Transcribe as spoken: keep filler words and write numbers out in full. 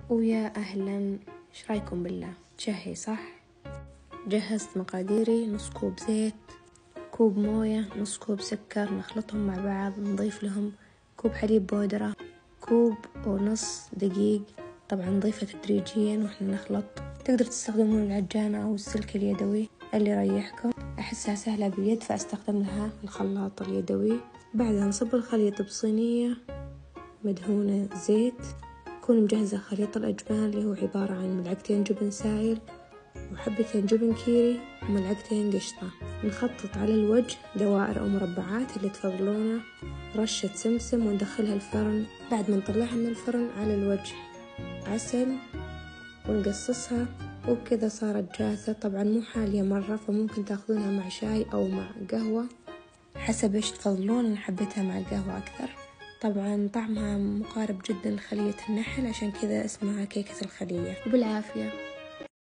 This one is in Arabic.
ويا أهلا، إيش رايكم بالله؟ تشهي صح؟ جهزت مقاديري: نص كوب زيت، كوب موية، نص كوب سكر، نخلطهم مع بعض، نضيف لهم كوب حليب بودرة، كوب ونص دقيق، طبعا نضيفه تدريجيا واحنا نخلط. تقدر تستخدمون العجانة أو السلك اليدوي اللي يريحكم، أحسها سهلة باليد فأستخدم لها الخلاط اليدوي. بعدها نصب الخليط بصينية مدهونة زيت، أكون مجهزة خليط الأجبان اللي هو عبارة عن ملعقتين جبن سائل وحبتين جبن كيري وملعقتين قشطة. نخطط على الوجه دوائر أو مربعات اللي تفضلونه، رشة سمسم وندخلها الفرن. بعد ما نطلعها من الفرن على الوجه عسل ونقصصها، وبكذا صارت جاهزة. طبعا مو حالية مرة، فممكن تاخذونها مع شاي أو مع قهوة حسب إيش تفضلون. أنا حبيتها مع القهوة أكثر. طبعا طعمها مقارب جدا لخلية النحل، عشان كذا اسمها كيكة الخلية. وبالعافية.